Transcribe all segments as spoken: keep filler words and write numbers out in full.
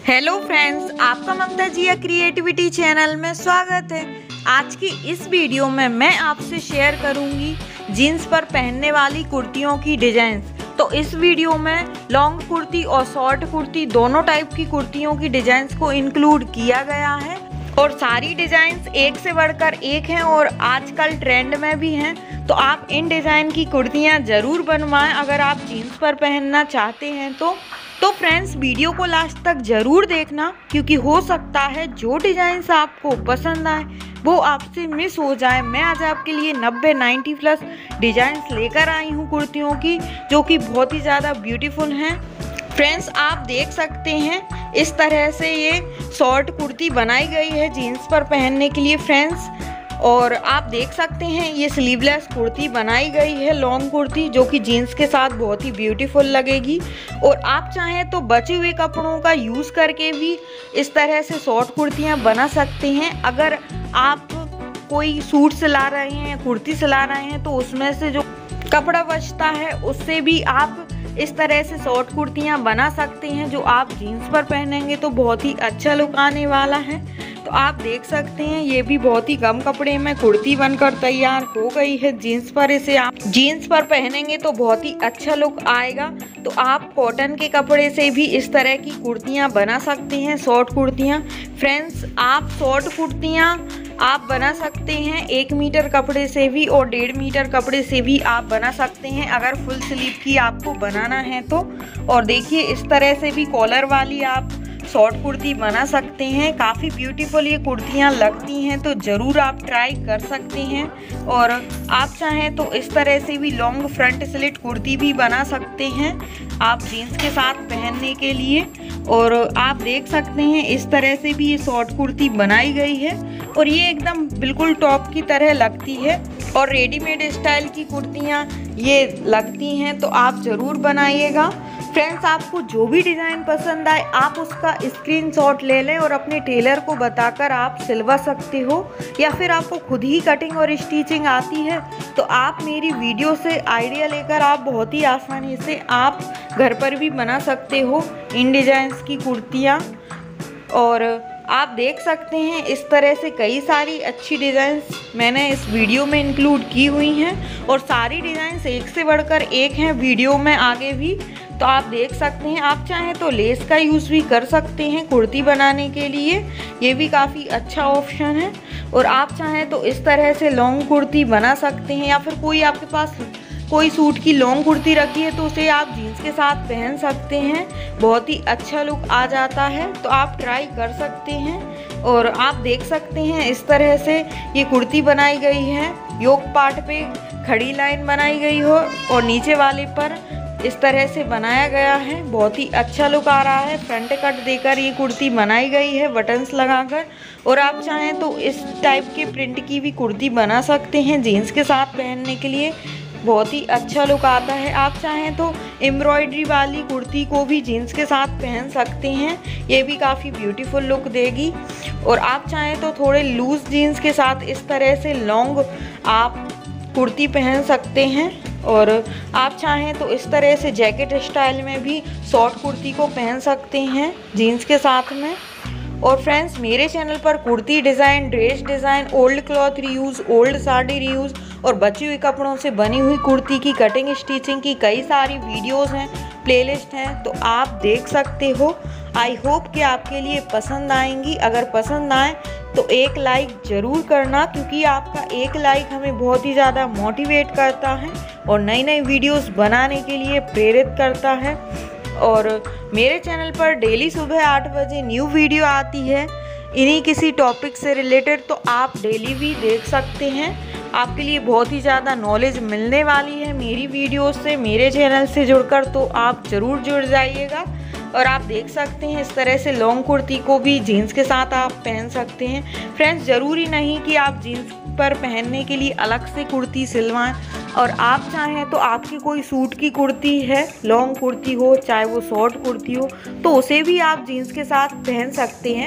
Hello friends, आपका ममता जिया creativity channel में स्वागत है। आज की इस वीडियो में मैं आपसे शेयर करूंगी जीन्स पर पहनने वाली कुर्तियों की डिजाइन्स। तो इस वीडियो में लॉन्ग कुर्ती और शॉर्ट कुर्ती दोनों टाइप की कुर्तियों की डिजाइन्स को इंक्लूड किया गया है और सारी डिजाइन्स एक से बढ़कर एक हैं और आजकल ट्रेंड में भी हैं। तो आप इन डिज़ाइन की कुर्तियाँ ज़रूर बनवाएं अगर आप जीन्स पर पहनना चाहते हैं तो तो फ्रेंड्स, वीडियो को लास्ट तक ज़रूर देखना, क्योंकि हो सकता है जो डिज़ाइंस आपको पसंद आए वो आपसे मिस हो जाए। मैं आज आपके लिए नब्बे नाइन्टी प्लस डिज़ाइंस लेकर आई हूँ कुर्तियों की, जो कि बहुत ही ज़्यादा ब्यूटीफुल हैं। फ्रेंड्स, आप देख सकते हैं इस तरह से ये शॉर्ट कुर्ती बनाई गई है जीन्स पर पहनने के लिए फ्रेंड्स। और आप देख सकते हैं ये स्लीवलेस कुर्ती बनाई गई है, लॉन्ग कुर्ती, जो कि जीन्स के साथ बहुत ही ब्यूटीफुल लगेगी। और आप चाहें तो बचे हुए कपड़ों का यूज़ करके भी इस तरह से शॉर्ट कुर्तियां बना सकते हैं। अगर आप कोई सूट सिला रहे हैं, कुर्ती सिला रहे हैं, तो उसमें से जो कपड़ा बचता है उससे भी आप इस तरह से शॉर्ट कुर्तियां बना सकते हैं, जो आप जीन्स पर पहनेंगे तो बहुत ही अच्छा लुक आने वाला है। तो आप देख सकते हैं ये भी बहुत ही कम कपड़े में कुर्ती बनकर तैयार हो गई है जीन्स पर। इसे आप जीन्स पर पहनेंगे तो बहुत ही अच्छा लुक आएगा। तो आप कॉटन के कपड़े से भी इस तरह की कुर्तियां बना सकते हैं, शॉर्ट कुर्तियां। फ्रेंड्स, आप शॉर्ट कुर्तियां आप बना सकते हैं एक मीटर कपड़े से भी और डेढ़ मीटर कपड़े से भी आप बना सकते हैं अगर फुल स्लीव की आपको बनाना है तो। और देखिए इस तरह से भी कॉलर वाली आप शॉर्ट कुर्ती बना सकते हैं। काफ़ी ब्यूटीफुल ये कुर्तियाँ लगती हैं, तो ज़रूर आप ट्राई कर सकते हैं। और आप चाहें तो इस तरह से भी लॉन्ग फ्रंट स्लिट कुर्ती भी बना सकते हैं आप जीन्स के साथ पहनने के लिए। और आप देख सकते हैं इस तरह से भी ये शॉर्ट कुर्ती बनाई गई है और ये एकदम बिल्कुल टॉप की तरह लगती है और रेडीमेड स्टाइल की कुर्तियाँ ये लगती हैं। तो आप ज़रूर बनाइएगा। फ्रेंड्स, आपको जो भी डिज़ाइन पसंद आए आप उसका स्क्रीनशॉट ले लें और अपने टेलर को बताकर आप सिलवा सकते हो, या फिर आपको खुद ही कटिंग और स्टिचिंग आती है तो आप मेरी वीडियो से आइडिया लेकर आप बहुत ही आसानी से आप घर पर भी बना सकते हो इन डिज़ाइंस की कुर्तियाँ। और आप देख सकते हैं इस तरह से कई सारी अच्छी डिज़ाइंस मैंने इस वीडियो में इंक्लूड की हुई हैं और सारी डिज़ाइंस एक से बढ़कर एक हैं वीडियो में आगे भी। तो आप देख सकते हैं, आप चाहें तो लेस का यूज़ भी कर सकते हैं कुर्ती बनाने के लिए, ये भी काफ़ी अच्छा ऑप्शन है। और आप चाहें तो इस तरह से लॉन्ग कुर्ती बना सकते हैं, या फिर कोई आपके पास कोई सूट की लॉन्ग कुर्ती रखी है तो उसे आप जीन्स के साथ पहन सकते हैं, बहुत ही अच्छा लुक आ जाता है। तो आप ट्राई कर सकते हैं। और आप देख सकते हैं इस तरह से ये कुर्ती बनाई गई है, योक पार्ट पे खड़ी लाइन बनाई गई हो और नीचे वाले पर इस तरह से बनाया गया है, बहुत ही अच्छा लुक आ रहा है। फ्रंट कट देकर ये कुर्ती बनाई गई है बटन्स लगाकर। और आप चाहें तो इस टाइप के प्रिंट की भी कुर्ती बना सकते हैं जीन्स के साथ पहनने के लिए, बहुत ही अच्छा लुक आता है। आप चाहें तो एम्ब्रॉयडरी वाली कुर्ती को भी जीन्स के साथ पहन सकते हैं, ये भी काफ़ी ब्यूटीफुल लुक देगी। और आप चाहें तो थोड़े लूज जीन्स के साथ इस तरह से लॉन्ग आप कुर्ती पहन सकते हैं। और आप चाहें तो इस तरह से जैकेट स्टाइल में भी शॉर्ट कुर्ती को पहन सकते हैं जीन्स के साथ में। और फ्रेंड्स, मेरे चैनल पर kurti design, dress design, old cloth reuse, old sari reuse और बची हुई कपड़ों से बनी हुई कुर्ती की कटिंग स्टिचिंग की कई सारी वीडियोस हैं, प्लेलिस्ट हैं, तो आप देख सकते हो। आई होप कि आपके लिए पसंद आएंगी। अगर पसंद आए तो एक लाइक ज़रूर करना, क्योंकि आपका एक लाइक हमें बहुत ही ज़्यादा मोटिवेट करता है और नई नई वीडियोस बनाने के लिए प्रेरित करता है। और मेरे चैनल पर डेली सुबह आठ बजे न्यू वीडियो आती है इन्हीं किसी टॉपिक से रिलेटेड, तो आप डेली भी देख सकते हैं। आपके लिए बहुत ही ज़्यादा नॉलेज मिलने वाली है मेरी वीडियो से, मेरे चैनल से जुड़कर, तो आप ज़रूर जुड़ जाइएगा। और आप देख सकते हैं इस तरह से लॉन्ग कुर्ती को भी जीन्स के साथ आप पहन सकते हैं। फ्रेंड्स, ज़रूरी नहीं कि आप जीन्स पर पहनने के लिए अलग से कुर्ती सिलवाएं। और आप चाहें तो आपकी कोई सूट की कुर्ती है, लॉन्ग कुर्ती हो चाहे वो शॉर्ट कुर्ती हो, तो उसे भी आप जीन्स के साथ पहन सकते हैं।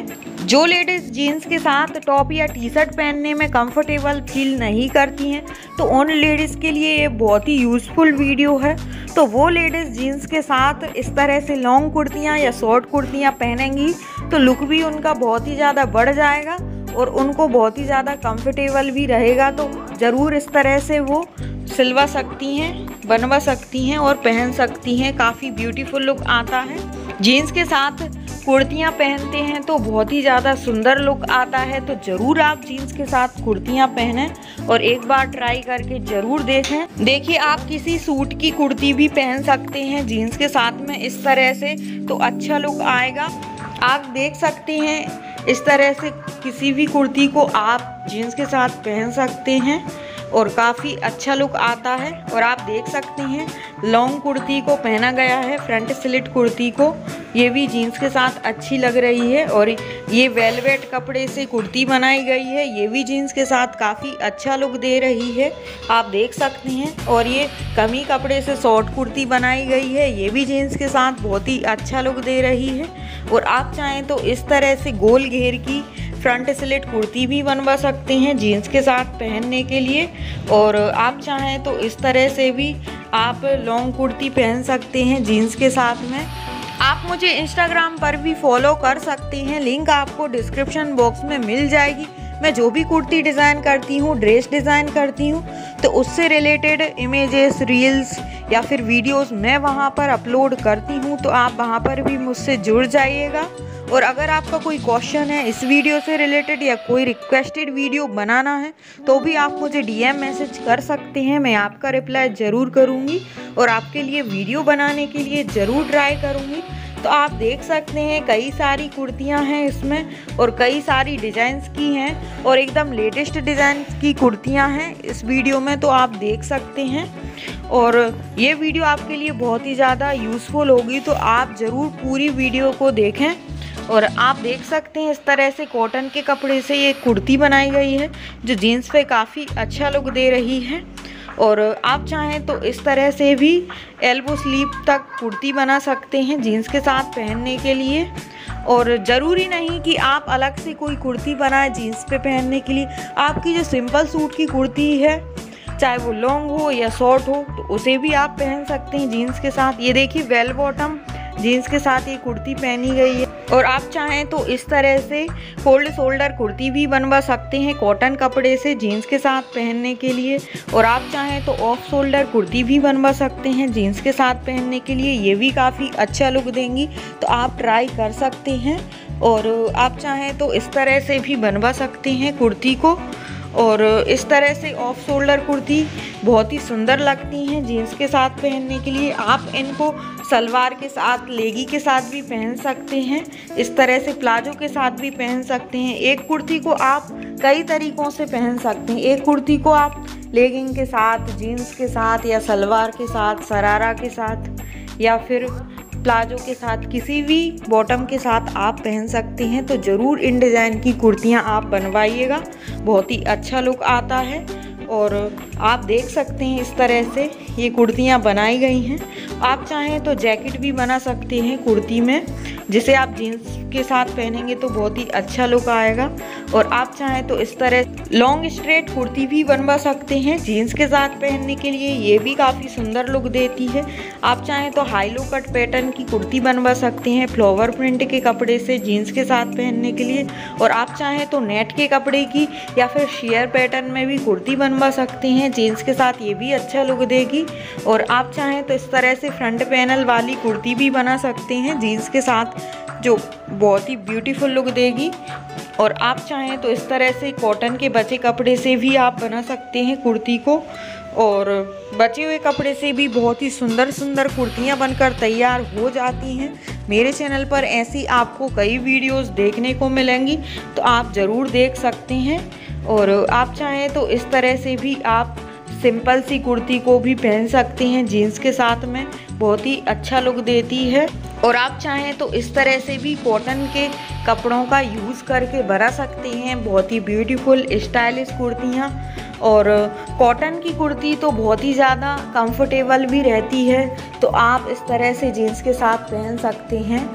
जो लेडीज़ जीन्स के साथ टॉप या टी शर्ट पहनने में कंफर्टेबल फील नहीं करती हैं तो उन लेडीज़ के लिए ये बहुत ही यूज़फुल वीडियो है। तो वो लेडीज़ जीन्स के साथ इस तरह से लॉन्ग कुर्तियाँ या शॉर्ट कुर्तियाँ पहनेंगी तो लुक भी उनका बहुत ही ज़्यादा बढ़ जाएगा और उनको बहुत ही ज़्यादा कंफर्टेबल भी रहेगा। तो ज़रूर इस तरह से वो सिलवा सकती हैं, बनवा सकती हैं और पहन सकती हैं। काफ़ी ब्यूटीफुल लुक आता है। जीन्स के साथ कुर्तियाँ पहनते हैं तो बहुत ही ज़्यादा सुंदर लुक आता है। तो ज़रूर आप जीन्स के साथ कुर्तियाँ पहनें और एक बार ट्राई करके ज़रूर देखें। देखिए, आप किसी सूट की कुर्ती भी पहन सकते हैं जीन्स के साथ में इस तरह से, तो अच्छा लुक आएगा। आप देख सकते हैं इस तरह से किसी भी कुर्ती को आप जीन्स के साथ पहन सकते हैं और काफ़ी अच्छा लुक आता है। और आप देख सकते हैं लॉन्ग कुर्ती को पहना गया है, फ्रंट स्लिट कुर्ती को, ये भी जीन्स के साथ अच्छी लग रही है। और ये वेलवेट कपड़े से कुर्ती बनाई गई है, ये भी जीन्स के साथ काफ़ी अच्छा लुक दे रही है, आप देख सकते हैं। और ये कमी कपड़े से शॉर्ट कुर्ती बनाई गई है, ये भी जीन्स के साथ बहुत ही अच्छा लुक दे रही है। और आप चाहें तो इस तरह से गोल घेर की फ्रंट स्लिट कुर्ती भी बनवा सकते हैं जीन्स के साथ पहनने के लिए। और आप चाहें तो इस तरह से भी आप लॉन्ग कुर्ती पहन सकते हैं जीन्स के साथ में। आप मुझे इंस्टाग्राम पर भी फॉलो कर सकते हैं, लिंक आपको डिस्क्रिप्शन बॉक्स में मिल जाएगी। मैं जो भी कुर्ती डिज़ाइन करती हूँ, ड्रेस डिज़ाइन करती हूँ, तो उससे रिलेटेड इमेजेस, रील्स या फिर वीडियोस मैं वहाँ पर अपलोड करती हूँ। तो आप वहाँ पर भी मुझसे जुड़ जाइएगा। और अगर आपका कोई क्वेश्चन है इस वीडियो से रिलेटेड या कोई रिक्वेस्टेड वीडियो बनाना है तो भी आप मुझे डीएम मैसेज कर सकते हैं, मैं आपका रिप्लाई ज़रूर करूँगी और आपके लिए वीडियो बनाने के लिए ज़रूर ट्राई करूँगी। तो आप देख सकते हैं कई सारी कुर्तियां हैं इसमें और कई सारी डिज़ाइंस की हैं और एकदम लेटेस्ट डिज़ाइन की कुर्तियां हैं इस वीडियो में, तो आप देख सकते हैं। और ये वीडियो आपके लिए बहुत ही ज़्यादा यूज़फुल होगी, तो आप ज़रूर पूरी वीडियो को देखें। और आप देख सकते हैं इस तरह से कॉटन के कपड़े से ये कुर्ती बनाई गई है जो जीन्स पे काफ़ी अच्छा लुक दे रही है। और आप चाहें तो इस तरह से भी एल्बो स्लीव तक कुर्ती बना सकते हैं जीन्स के साथ पहनने के लिए। और ज़रूरी नहीं कि आप अलग से कोई कुर्ती बनाएं जीन्स पे पहनने के लिए। आपकी जो सिंपल सूट की कुर्ती है, चाहे वो लॉन्ग हो या शॉर्ट हो, तो उसे भी आप पहन सकते हैं जीन्स के साथ। ये देखिए बेल बॉटम जीन्स के साथ ये कुर्ती पहनी गई है। और आप चाहें तो इस तरह से फोल्ड शोल्डर कुर्ती भी बनवा सकते हैं कॉटन कपड़े से जीन्स के साथ पहनने के लिए। और आप चाहें तो ऑफ शोल्डर कुर्ती भी बनवा सकते हैं जीन्स के साथ पहनने के लिए, ये भी काफ़ी अच्छा लुक देंगी, तो आप ट्राई कर सकते हैं। और आप चाहें तो इस तरह से भी बनवा सकते हैं कुर्ती को। और इस तरह से ऑफ शोल्डर कुर्ती बहुत ही सुंदर लगती हैं जीन्स के साथ पहनने के लिए। आप इनको सलवार के साथ, लेगी के साथ भी पहन सकते हैं, इस तरह से प्लाजो के साथ भी पहन सकते हैं। एक कुर्ती को आप कई तरीक़ों से पहन सकते हैं। एक कुर्ती को आप लेगिंग के साथ, जीन्स के साथ या सलवार के साथ, शरारा के साथ या फिर प्लाजो के साथ, किसी भी बॉटम के साथ आप पहन सकते हैं। तो ज़रूर इन डिज़ाइन की कुर्तियाँ आप बनवाइएगा, बहुत ही अच्छा लुक आता है। और आप देख सकते हैं इस तरह से ये कुर्तियाँ बनाई गई हैं। आप चाहें तो जैकेट भी बना सकते हैं कुर्ती में, जिसे आप जीन्स के साथ पहनेंगे तो बहुत ही अच्छा लुक आएगा। और आप चाहें तो इस तरह लॉन्ग स्ट्रेट कुर्ती भी बनवा सकते हैं जीन्स के साथ पहनने के लिए, ये भी काफ़ी सुंदर लुक देती है। आप चाहें तो हाई लो कट पैटर्न की कुर्ती बनवा सकते हैं फ्लावर प्रिंट के कपड़े से जीन्स के साथ पहनने के लिए। और आप चाहें तो नेट के कपड़े की या फिर शेयर पैटर्न में भी कुर्ती बनवा सकते हैं जीन्स के साथ, ये भी अच्छा लुक देगी। और आप चाहें तो इस तरह से फ्रंट पैनल वाली कुर्ती भी बना सकते हैं जीन्स के साथ, जो बहुत ही ब्यूटीफुल लुक देगी। और आप चाहें तो इस तरह से कॉटन के बचे कपड़े से भी आप बना सकते हैं कुर्ती को। और बचे हुए कपड़े से भी बहुत ही सुंदर सुंदर कुर्तियां बनकर तैयार हो जाती हैं। मेरे चैनल पर ऐसी आपको कई वीडियोस देखने को मिलेंगी, तो आप ज़रूर देख सकते हैं। और आप चाहें तो इस तरह से भी आप सिंपल सी कुर्ती को भी पहन सकते हैं जीन्स के साथ में, बहुत ही अच्छा लुक देती है। और आप चाहें तो इस तरह से भी कॉटन के कपड़ों का यूज़ करके बना सकते हैं बहुत ही ब्यूटीफुल स्टाइलिश कुर्तियाँ। और कॉटन की कुर्ती तो बहुत ही ज़्यादा कंफर्टेबल भी रहती है, तो आप इस तरह से जीन्स के साथ पहन सकते हैं।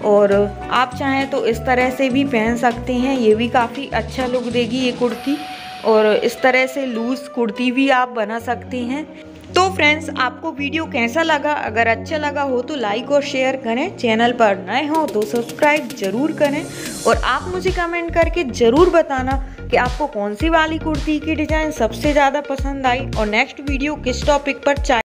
और आप चाहें तो इस तरह से भी पहन सकते हैं, ये भी काफ़ी अच्छा लुक देगी ये कुर्ती। और इस तरह से लूज़ कुर्ती भी आप बना सकते हैं। तो फ्रेंड्स, आपको वीडियो कैसा लगा? अगर अच्छा लगा हो तो लाइक और शेयर करें, चैनल पर नए हो तो सब्सक्राइब जरूर करें। और आप मुझे कमेंट करके ज़रूर बताना कि आपको कौन सी वाली कुर्ती की डिज़ाइन सबसे ज़्यादा पसंद आई और नेक्स्ट वीडियो किस टॉपिक पर चाहिए।